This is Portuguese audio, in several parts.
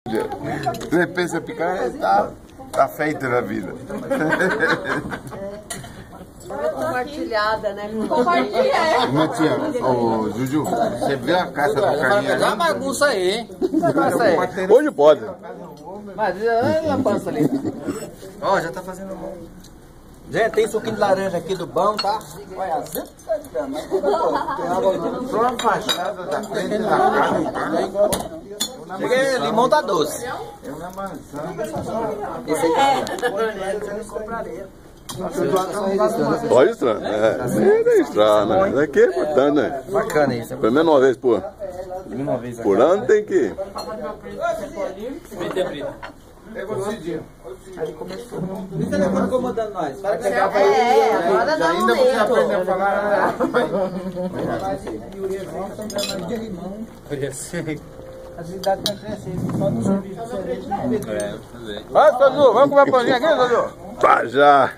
Você pensa picanha, tá feita na vida. Compartilhada, né? Compartilhada. Ô, Juju, você viu a caixa da carninha? Dá bagunça aí, hein? Hoje pode. Mas olha a pança ali. Ó, já tá fazendo bom. Gente, tem suquinho de laranja aqui do bom, tá? Olha, Só a fachada da frente da carne. cheguei, limão tá doce. É uma maçã. Esse aqui é. Pode estranho. É estranho, né? Isso aqui é importante, né? Bacana isso. Pelo menos uma vez por ano tem que. Você não tá incomodando nós. Para que Agora dá um Ainda você aprende a momento. falar. a cidade vai crescer, só no serviço de cerveja. Vai, Soju, vamos comer pãozinho aqui, Soju? Pá, já.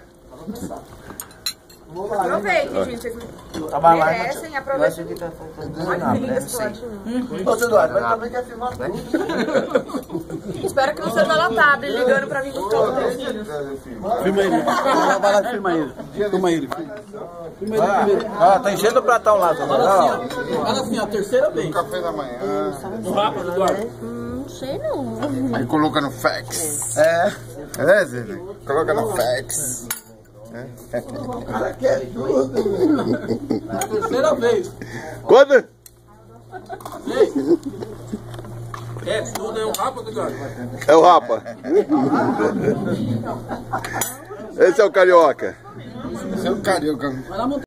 Aproveitem, gente. Merecem, aproveitem. Olha que lindo esse pote. Ô, seu Eduardo, mas também quer filmar tudo. Espero que não seja ela tablet ligando pra vir buscar o teu. Filma ele. Vai lá, filma ele. Filma ele. Filma ele primeiro. Ó, tá enchendo o pratão lá, Soju. Fala assim, ó, terceira vez. Café da manhã. Não sei não. Aí coloca no fax. É. É, Zé? Coloca no fax. Terceira vez. Quando? É, tudo é um rapa, Eduardo. É o Rapa. Esse é o Carioca. Esse é o carioca.